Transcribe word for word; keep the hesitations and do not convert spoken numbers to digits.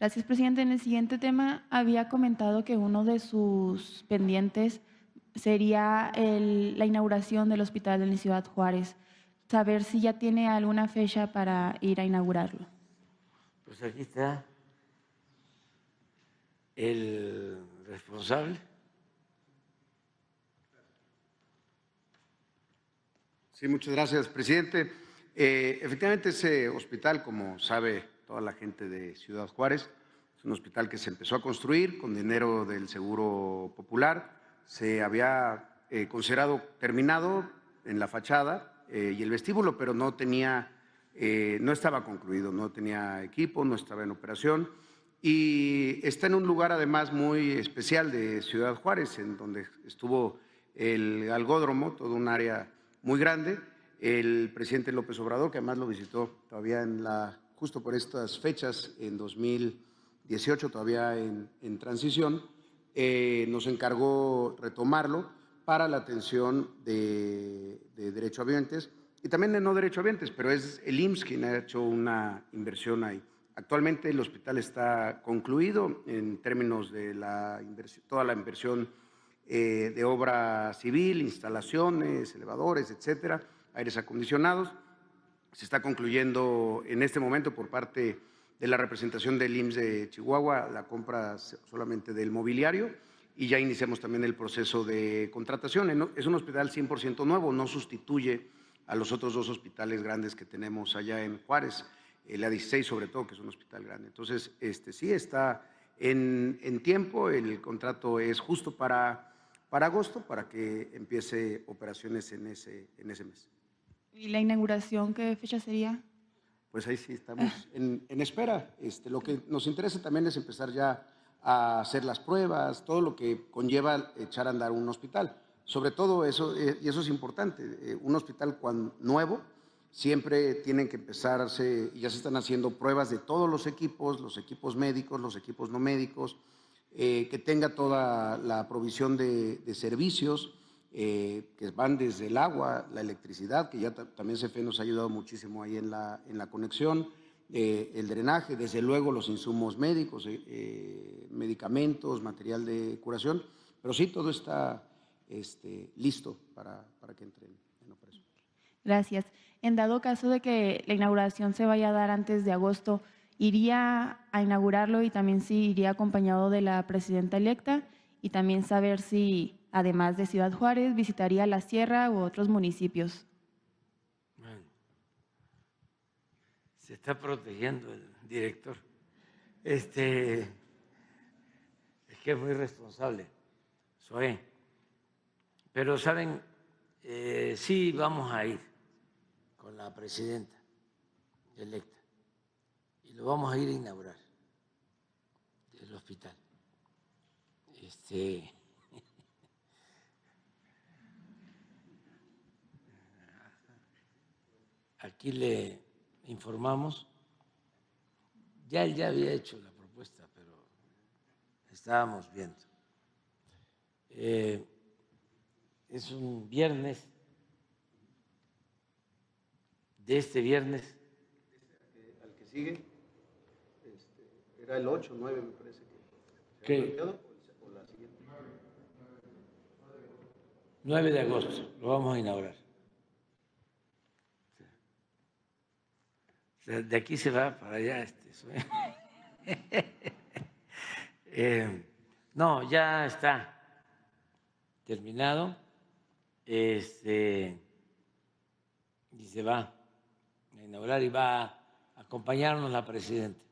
Gracias, presidente. En el siguiente tema había comentado que uno de sus pendientes sería el- la inauguración del hospital en Ciudad Juárez. Saber si ya tiene alguna fecha para ir a inaugurarlo. Pues aquí está el responsable. Sí, muchas gracias, presidente. Eh, efectivamente, ese hospital, como sabe toda la gente de Ciudad Juárez, es un hospital que se empezó a construir con dinero del Seguro Popular. Se había eh, considerado terminado en la fachada eh, y el vestíbulo, pero no tenía, eh, no estaba concluido, no tenía equipo, no estaba en operación. Y está en un lugar además muy especial de Ciudad Juárez, en donde estuvo el Algódromo, todo un área muy grande. El presidente López Obrador, que además lo visitó todavía en la, justo por estas fechas, en dos mil dieciocho, todavía en, en transición, eh, nos encargó retomarlo para la atención de, de derechohabientes y también de no derechohabientes, pero es el I M S S quien ha hecho una inversión ahí. Actualmente el hospital está concluido en términos de la inversión, toda la inversión eh, de obra civil, instalaciones, elevadores, etcétera, aires acondicionados. Se está concluyendo en este momento por parte de la representación del I M S S de Chihuahua la compra solamente del mobiliario y ya iniciamos también el proceso de contratación. Es un hospital cien por ciento nuevo, no sustituye a los otros dos hospitales grandes que tenemos allá en Juárez, el A dieciséis sobre todo, que es un hospital grande. Entonces, este, sí está en, en tiempo, el contrato es justo para, para agosto, para que empiece operaciones en ese, en ese mes. ¿Y la inauguración qué fecha sería? Pues ahí sí estamos en, en espera. Este, lo que nos interesa también es empezar ya a hacer las pruebas, todo lo que conlleva echar a andar un hospital. Sobre todo eso, eh, y eso es importante, eh, un hospital cuando nuevo, siempre tienen que empezarse, y ya se están haciendo pruebas de todos los equipos, los equipos médicos, los equipos no médicos, eh, que tenga toda la provisión de, de servicios, eh, que van desde el agua, la electricidad, que ya también C F E nos ha ayudado muchísimo ahí en la, en la conexión, eh, el drenaje, desde luego los insumos médicos, eh, eh, medicamentos, material de curación, pero sí, todo está este, listo para, para que entren en operación. Gracias. En dado caso de que la inauguración se vaya a dar antes de agosto, ¿iría a inaugurarlo y también si iría acompañado de la presidenta electa? Y también saber si, además de Ciudad Juárez, visitaría la Sierra u otros municipios. Bueno, se está protegiendo el director. Este, es que es muy responsable, Zoé. Pero, ¿saben? Eh, sí vamos a ir con la presidenta electa y lo vamos a ir a inaugurar, el hospital. Este, aquí le informamos, ya él ya había hecho la propuesta, pero estábamos viendo. Eh, es un viernes, de este viernes. Este, al que sigue, este, era el ocho, nueve, me parece que. ¿Qué? ¿O la siguiente? nueve de agosto, lo vamos a inaugurar. O sea, de aquí se va para allá. Este, eh, no, ya está terminado. Este, y se va a inaugurar y va a acompañarnos la presidenta.